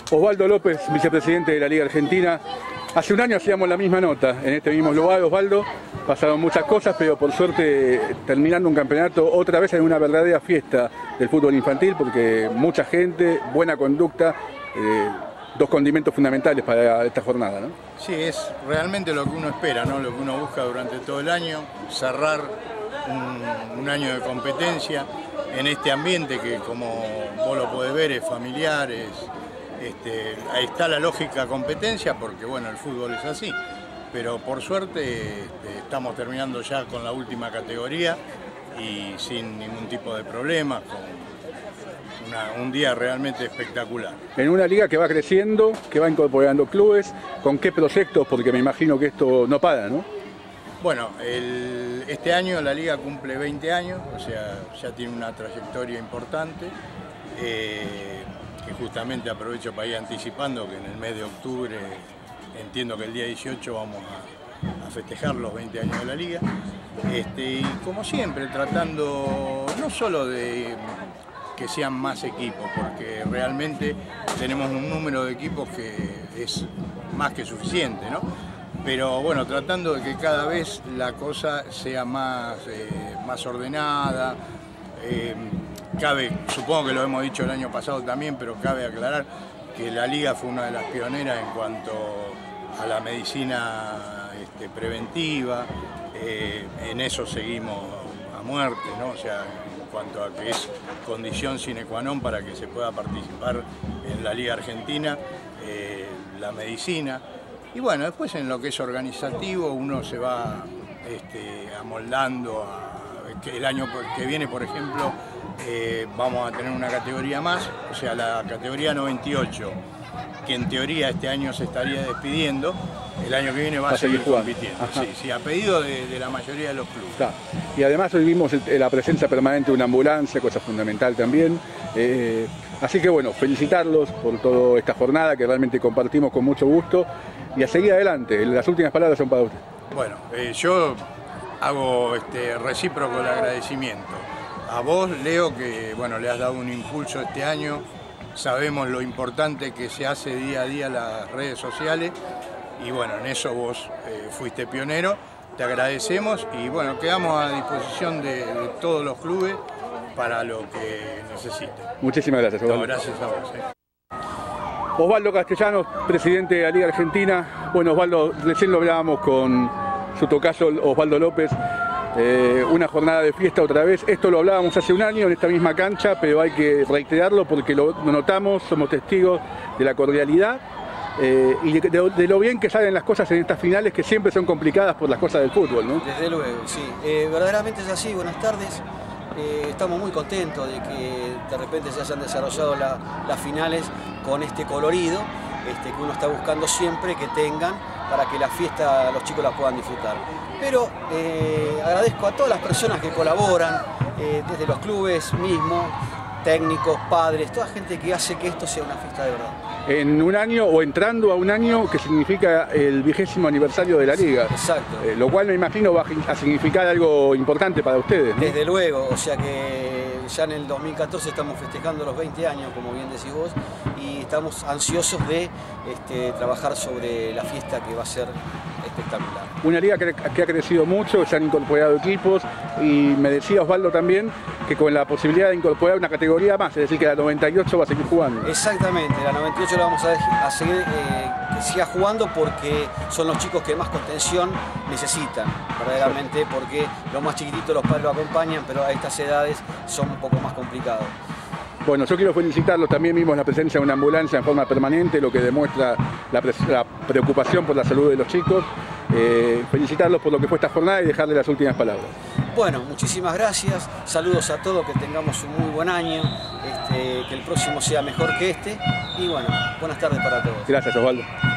Osvaldo López, vicepresidente de la Liga Argentina. Hace un año hacíamos la misma nota en este mismo lugar, Osvaldo. Pasaron muchas cosas, pero por suerte terminando un campeonato otra vez en una verdadera fiesta del fútbol infantil, porque mucha gente, buena conducta, dos condimentos fundamentales para esta jornada, ¿no? Sí, es realmente lo que uno espera, ¿no? Lo que uno busca durante todo el año, cerrar un año de competencia en este ambiente que, como vos lo podés ver, es familiar, ahí está la lógica competencia, porque bueno, el fútbol es así, pero por suerte estamos terminando ya con la última categoría y sin ningún tipo de problemas, con un día realmente espectacular. En una liga que va creciendo, que va incorporando clubes, ¿con qué proyectos? Porque me imagino que esto no para, ¿no? Bueno, este año la liga cumple 20 años, o sea, ya tiene una trayectoria importante, que justamente aprovecho para ir anticipando que en el mes de octubre, entiendo que el día 18 vamos a festejar los 20 años de la liga, y como siempre tratando no solo de que sean más equipos, porque realmente tenemos un número de equipos que es más que suficiente, ¿no? Pero bueno, tratando de que cada vez la cosa sea más ordenada. Supongo que lo hemos dicho el año pasado también, pero cabe aclarar que la liga fue una de las pioneras en cuanto a la medicina preventiva. En eso seguimos a muerte, ¿no? O sea, en cuanto a que es condición sine qua non para que se pueda participar en la Liga Argentina, la medicina. Y bueno, después en lo que es organizativo uno se va amoldando que el año que viene, por ejemplo, vamos a tener una categoría más, o sea, la categoría 98, que en teoría este año se estaría despidiendo, el año que viene va a seguir compitiendo. Sí, a pedido de la mayoría de los clubes. Claro. Y además hoy vimos la presencia permanente de una ambulancia, cosa fundamental también. Así que bueno, felicitarlos por toda esta jornada que realmente compartimos con mucho gusto y a seguir adelante. Las últimas palabras son para usted. Bueno, yo hago recíproco el agradecimiento. A vos, Leo, que bueno, le has dado un impulso este año. Sabemos lo importante que se hace día a día las redes sociales y bueno, en eso vos fuiste pionero. Te agradecemos y bueno, quedamos a disposición de todos los clubes para lo que necesiten. Muchísimas gracias, Osvaldo. No, gracias a vos. Osvaldo Castellanos, presidente de la Liga Argentina. Bueno, Osvaldo, recién lo hablábamos con su tocayo Osvaldo López. Una jornada de fiesta otra vez. Esto lo hablábamos hace un año en esta misma cancha, pero hay que reiterarlo porque lo notamos, somos testigos de la cordialidad y de lo bien que salen las cosas en estas finales que siempre son complicadas por las cosas del fútbol, ¿no? Desde luego, sí. Verdaderamente es así. Buenas tardes. Estamos muy contentos de que de repente se hayan desarrollado las finales con este colorido que uno está buscando siempre que tengan para que la fiesta los chicos la puedan disfrutar. Pero agradezco a todas las personas que colaboran, desde los clubes mismos, técnicos, padres, toda gente que hace que esto sea una fiesta de verdad. En un año o entrando a un año que significa el 20º aniversario de la Liga. Exacto. Lo cual me imagino va a significar algo importante para ustedes, ¿no? Desde luego, o sea que ya en el 2014 estamos festejando los 20 años, como bien decís vos, y estamos ansiosos de trabajar sobre la fiesta que va a ser espectacular. Una liga que ha crecido mucho, se han incorporado equipos y me decía Osvaldo también que con la posibilidad de incorporar una categoría más, es decir que la 98 va a seguir jugando. Exactamente, la 98 la vamos a seguir que siga jugando porque son los chicos que más contención necesitan, verdaderamente, porque los más chiquititos los padres lo acompañan, pero a estas edades son un poco más complicados. Bueno, yo quiero felicitarlos, también vimos la presencia de una ambulancia en forma permanente, lo que demuestra la preocupación por la salud de los chicos. Felicitarlos por lo que fue esta jornada y dejarles las últimas palabras. Bueno, muchísimas gracias, saludos a todos, que tengamos un muy buen año, que el próximo sea mejor que este y bueno, buenas tardes para todos. Gracias, Osvaldo.